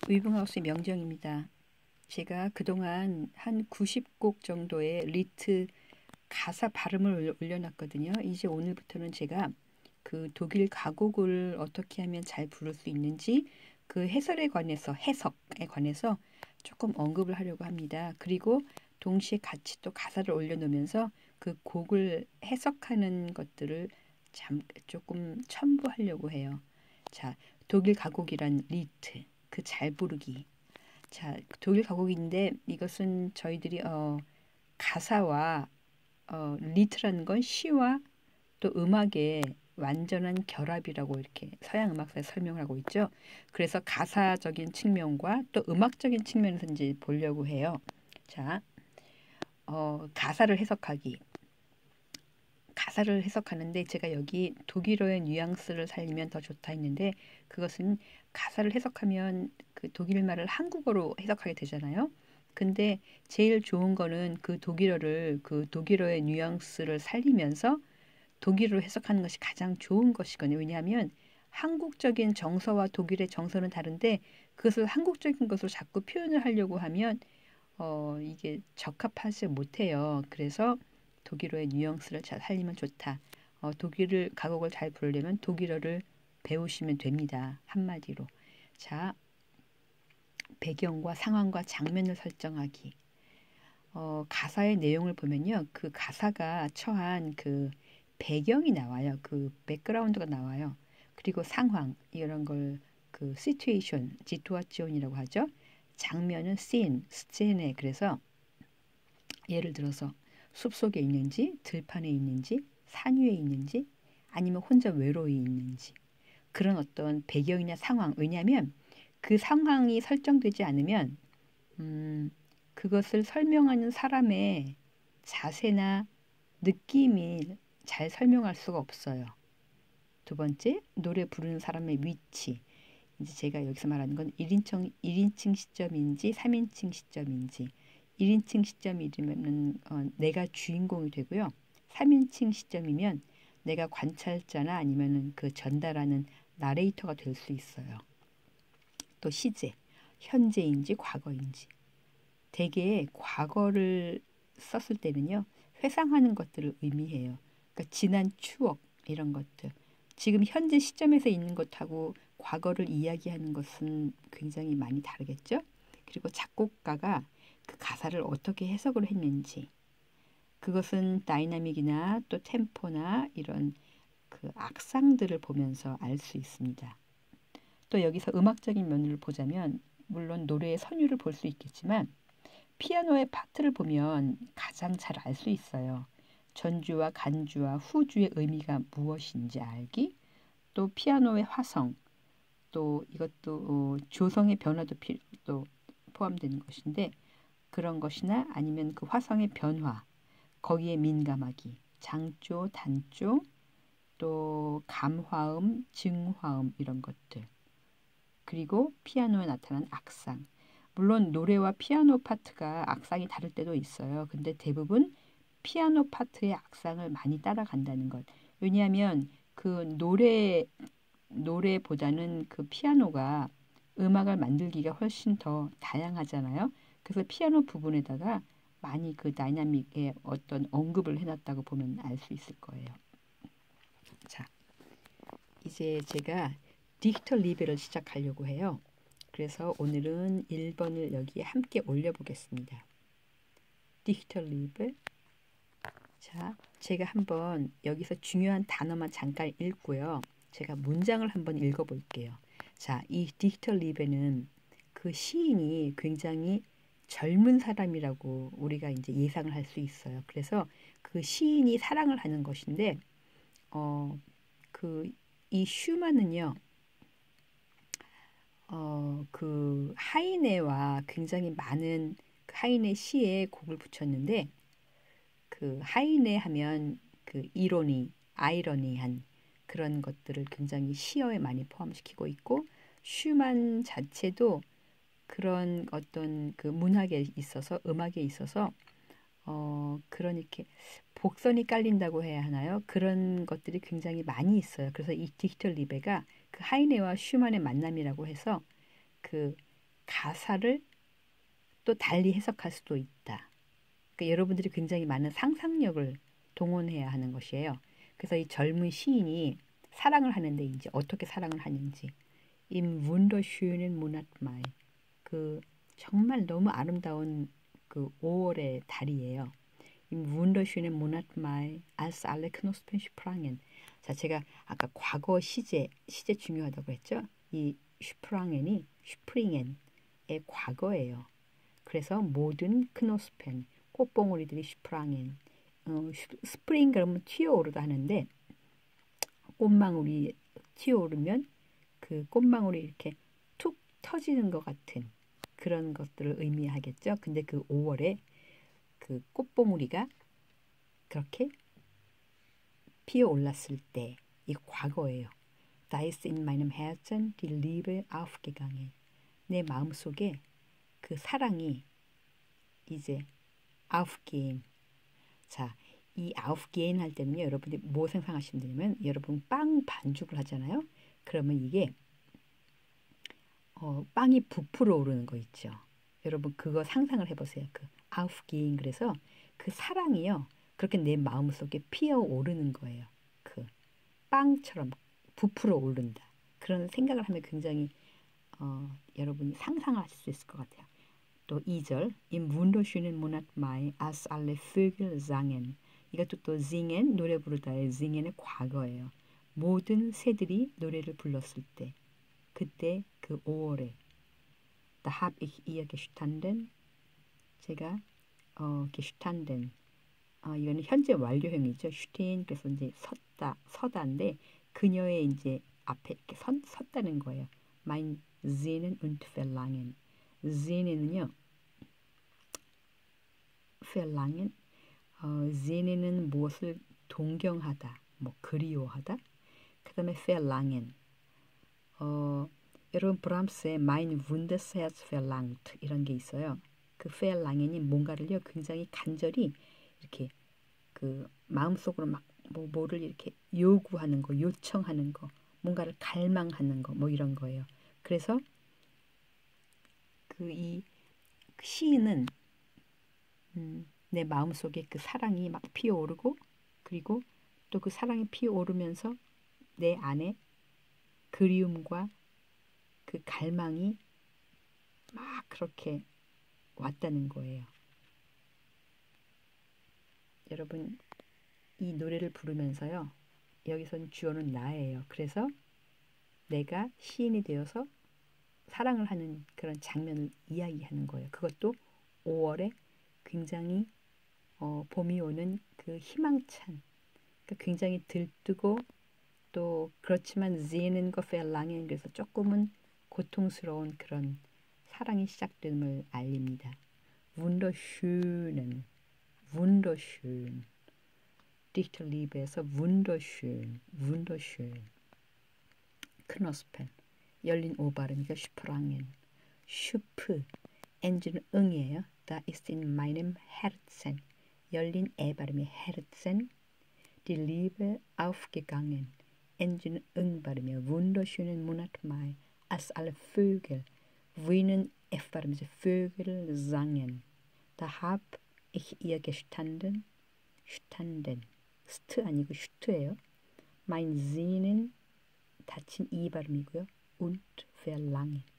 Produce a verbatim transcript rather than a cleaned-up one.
위붕하우스 명정입니다. 제가 그동안 한 구십 곡 정도의 리트 가사 발음을 올려놨거든요. 이제 오늘부터는 제가 그 독일 가곡을 어떻게 하면 잘 부를 수 있는지 그 해설에 관해서 해석에 관해서 조금 언급을 하려고 합니다. 그리고 동시에 같이 또 가사를 올려놓으면서 그 곡을 해석하는 것들을 참 조금 첨부하려고 해요. 자, 독일 가곡이란 리트, 그 잘 부르기. 자, 독일 가곡인데 이것은 저희들이 어, 가사와 어, 리트라는 건 시와 또 음악의 완전한 결합이라고 이렇게 서양 음악사에 설명을 하고 있죠. 그래서 가사적인 측면과 또 음악적인 측면에서 이제 보려고 해요. 자, 어, 가사를 해석하기. 가사를 해석하는데 제가 여기 독일어의 뉘앙스를 살리면 더 좋다 했는데 그것은 가사를 해석하면 그 독일말을 한국어로 해석하게 되잖아요. 근데 제일 좋은 거는 그 독일어를 그 독일어의 뉘앙스를 살리면서 독일어로 해석하는 것이 가장 좋은 것이거든요. 왜냐하면 한국적인 정서와 독일의 정서는 다른데 그것을 한국적인 것으로 자꾸 표현을 하려고 하면 어, 이게 적합하지 못해요. 그래서 독일어의 뉘앙스를 잘 살리면 좋다. 어, 독일 가곡을 잘 부르려면 독일어를 배우시면 됩니다. 한마디로. 자, 배경과 상황과 장면을 설정하기. 어, 가사의 내용을 보면요. 그 가사가 처한 그 배경이 나와요. 그 백그라운드가 나와요. 그리고 상황 이런 걸 그 시츄에이션, 지투아치온이라고 하죠. 장면은 씬, 스체네. 그래서 예를 들어서 숲속에 있는지, 들판에 있는지, 산 위에 있는지, 아니면 혼자 외로이 있는지 그런 어떤 배경이나 상황. 왜냐하면 그 상황이 설정되지 않으면 음, 그것을 설명하는 사람의 자세나 느낌이 잘 설명할 수가 없어요. 두 번째, 노래 부르는 사람의 위치. 이제 제가 여기서 말하는 건 일 인칭, 일 인칭 시점인지 삼 인칭 시점인지 일 인칭 시점이면 어, 내가 주인공이 되고요. 삼 인칭 시점이면 내가 관찰자나 아니면은 그 전달하는 나레이터가 될 수 있어요. 또 시제, 현재인지 과거인지. 대개 과거를 썼을 때는요. 회상하는 것들을 의미해요. 그러니까 지난 추억 이런 것들. 지금 현재 시점에서 있는 것하고 과거를 이야기하는 것은 굉장히 많이 다르겠죠. 그리고 작곡가가 그 가사를 어떻게 해석을 했는지 그것은 다이나믹이나 또 템포나 이런 그 악상들을 보면서 알 수 있습니다. 또 여기서 음악적인 면을 보자면 물론 노래의 선율을 볼 수 있겠지만 피아노의 파트를 보면 가장 잘 알 수 있어요. 전주와 간주와 후주의 의미가 무엇인지 알기, 또 피아노의 화성, 또 이것도 어, 조성의 변화도 피, 또 포함되는 것인데 그런 것이나 아니면 그 화성의 변화, 거기에 민감하기, 장조, 단조, 또 감화음, 증화음 이런 것들. 그리고 피아노에 나타난 악상. 물론 노래와 피아노 파트가 악상이 다를 때도 있어요. 근데 대부분 피아노 파트의 악상을 많이 따라간다는 것. 왜냐하면 그 노래 노래보다는 그 피아노가 음악을 만들기가 훨씬 더 다양하잖아요. 그래서 피아노 부분에다가 많이 그 다이나믹의 어떤 언급을 해놨다고 보면 알 수 있을 거예요. 자, 이제 제가 디히터 리베를 시작하려고 해요. 그래서 오늘은 일 번을 여기에 함께 올려보겠습니다. 디히터 리베. 자, 제가 한번 여기서 중요한 단어만 잠깐 읽고요. 제가 문장을 한번 읽어볼게요. 자, 이 디히터 리베는 그 시인이 굉장히 젊은 사람이라고 우리가 이제 예상을 할 수 있어요. 그래서 그 시인이 사랑을 하는 것인데, 어, 그 이 슈만은요, 어, 그 하이네와 굉장히 많은 그 하이네 시에 곡을 붙였는데, 그 하이네 하면 그 이로니, 아이러니한 그런 것들을 굉장히 시어에 많이 포함시키고 있고 슈만 자체도 그런 어떤 그 문학에 있어서 음악에 있어서 어 그런 이렇게 복선이 깔린다고 해야 하나요? 그런 것들이 굉장히 많이 있어요. 그래서 이 디히터 리베가 그 하이네와 슈만의 만남이라고 해서 그 가사를 또 달리 해석할 수도 있다. 그러니까 여러분들이 굉장히 많은 상상력을 동원해야 하는 것이에요. 그래서 이 젊은 시인이 사랑을 하는데 이제 어떻게 사랑을 하는지 Im wunderschönen Monat Mai 그 정말 너무 아름다운 그 오월의 달이에요. Im wunderschönen Monat Mai als alle Knospen sprangen. 자, 제가 아까 과거 시제 시제 중요하다고 했죠. 이 sprangen이 springen의 과거예요. 그래서 모든 크노스펜 꽃봉오리들이 sprangen 어, 스프링 그러면 튀어오르다 하는데 꽃망울이 튀어오르면 그 꽃망울이 이렇게 툭 터지는 것 같은 그런 것들을 의미하겠죠. 근데 그 오월에 그 꽃봉우리가 그렇게 피어올랐을 때 이 과거예요. Da ist in meinem Herzen die Liebe aufgegangen. 내 마음속에 그 사랑이 이제 aufgehen. 자, 이 aufgehen 할 때는요. 여러분이 뭐 상상하시면 되냐면 여러분 빵 반죽을 하잖아요. 그러면 이게 어, 빵이 부풀어 오르는 거 있죠. 여러분 그거 상상을 해보세요. 그 aufgehen 그래서 그 사랑이요. 그렇게 내 마음속에 피어오르는 거예요. 그 빵처럼 부풀어 오른다. 그런 생각을 하면 굉장히 어, 여러분이 상상을 하실 수 있을 것 같아요. 또 이 절 Im wunderschönen Monat Mai als alle Vögel sangen. 이것도 또 singen 노래 부르다의 singen의 과거예요. 모든 새들이 노래를 불렀을 때 그때 그 오월에 Da hab ich ihr gestanden 제가 어, gestanden 어, 이거는 현재 완료형이죠. stehen 그래서 이제 섰다 서다인데 그녀의 이제 앞에 이렇게 선, 섰다는 거예요. Mein Sehnen und Verlangen Sehnen은요 Verlangen 어, Sehnen은 무엇을 동경하다 뭐 그리워하다 그 다음에 Verlangen 어, 여러분 브람스의 Mein Wunderherz verlangt 이런 게 있어요. 그 Verlangen이 뭔가를요 굉장히 간절히 이렇게 그 마음속으로 막 뭐 뭐를 이렇게 요구하는 거, 요청하는 거, 뭔가를 갈망하는 거, 뭐 이런 거예요. 그래서 그 이 시인은 음, 내 마음속에 그 사랑이 막 피어오르고 그리고 또 그 사랑이 피어오르면서 내 안에 그리움과 그 갈망이 막 그렇게 왔다는 거예요. 여러분 이 노래를 부르면서요. 여기선 주어는 나예요. 그래서 내가 시인이 되어서 사랑을 하는 그런 장면을 이야기하는 거예요. 그것도 오월에 굉장히 어, 봄이 오는 그 희망찬 그러니까 굉장히 들뜨고 또 그렇지만 sehnen과 verlangen 그래서 조금은 고통스러운 그런 사랑이 시작됨을 알립니다. wunderschönen, wunderschön Dichterlieb에서 wunderschön, wunderschön Knospen 열린 오발음이니까 sprangen 슈프 엔진은 응이에요. Da ist in meinem Herzen 열린 애 발음이 Herzen die Liebe aufgegangen 엔진은 응 발음이에요. wunderschönen Monat Mai als alle Vögel V는 F 발음이죠. Vögel sangen Da hab ich ihr gestanden standen 스트 아니고 슈트예요. Mein Sehnen 닫힌 이 발음이고요. und verlangen